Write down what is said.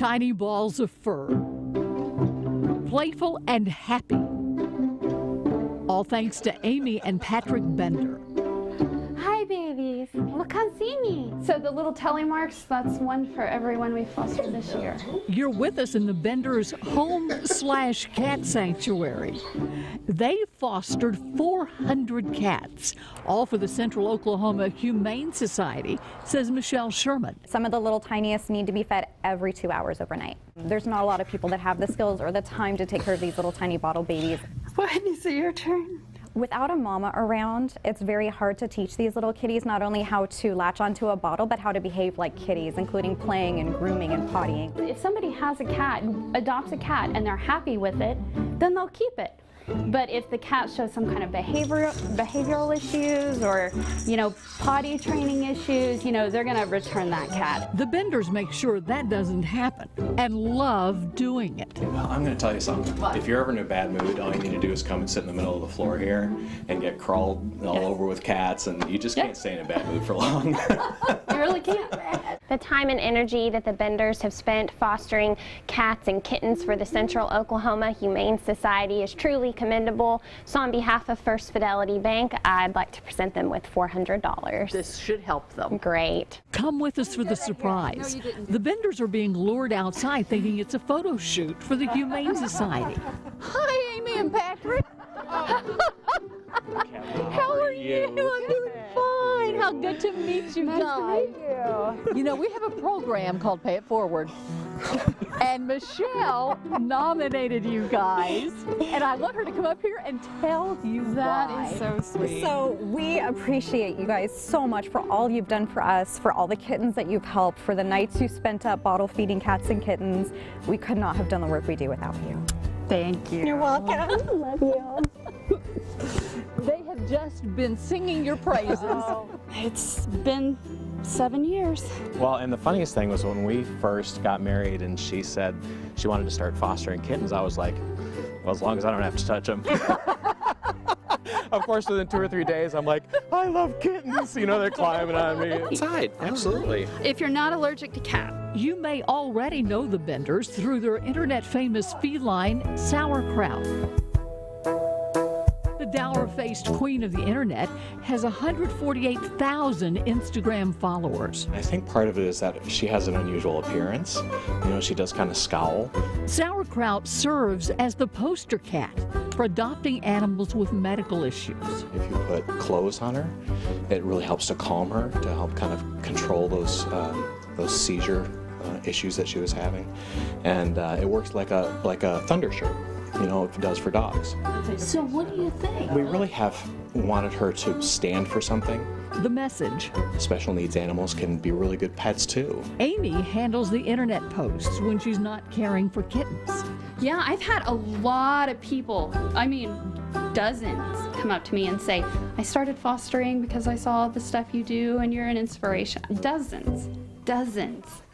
tiny balls of fur, playful and happy. All thanks to Amy and Patrick Bender. Hi, babies. Well, come see me. So the little telly marks, that's one for everyone we fostered this year. You're with us in the Benders' home/cat sanctuary. They fostered 400 cats, all for the Central Oklahoma Humane Society, says Michelle Sherman. Some of the little tiniest need to be fed every 2 hours overnight. There's not a lot of people that have the skills or the time to take care of these little tiny bottle babies. What is it your turn? Without a mama around, it's very hard to teach these little kitties not only how to latch onto a bottle, but how to behave like kitties, including playing and grooming and pottying. If somebody has a cat, adopts a cat, and they're happy with it, then they'll keep it. But if the cat shows some kind of behavioral issues or, potty training issues, they're going to return that cat. The Benders make sure that doesn't happen and love doing it. I'm going to tell you something. If you're ever in a bad mood, all you need to do is come and sit in the middle of the floor here and get crawled all over with cats, and you just can't stay in a bad mood for long. You really can't. The time and energy that the Benders have spent fostering cats and kittens for the Central Oklahoma Humane Society is truly commendable. So on behalf of First Fidelity Bank, I'd like to present them with $400. This should help them. Great. Come with us for the surprise. The Benders are being lured outside thinking it's a photo shoot for the Humane Society. Hi, Amy and Patrick. How are you? I'm doing fine. How good to meet you guys. You know, we have a program called Pay It Forward. And Michelle nominated you guys, and I want her to come up here and tell you why. That is so sweet. So we appreciate you guys so much for all you've done for us, for all the kittens that you've helped, for the nights you spent up bottle feeding cats and kittens. We could not have done the work we do without you. Thank you. You're welcome. Love you. They have just been singing your praises. It's been 7 years. Well, and the funniest thing was when we first got married and she said she wanted to start fostering kittens, I was like, well, as long as I don't have to touch them. Of course, within 2 or 3 days, I'm like, I love kittens. They're climbing on me. Inside, absolutely. If you're not allergic to cat. You may already know the Benders through their internet-famous feline, Sauerkraut. The dour-faced queen of the internet has 148,000 Instagram followers. I think part of it is that she has an unusual appearance. She does kind of scowl. Sauerkraut serves as the poster cat for adopting animals with medical issues. If you put clothes on her, it really helps to calm her, to help kind of control those seizure issues that she was having. And it works like a thunder shirt. It does for dogs. So what do you think? We really have wanted her to stand for something. The message. Special needs animals can be really good pets too. Amy handles the internet posts when she's not caring for kittens. Yeah, I've had a lot of people, dozens, come up to me and say, I started fostering because I saw the stuff you do and you're an inspiration. Dozens.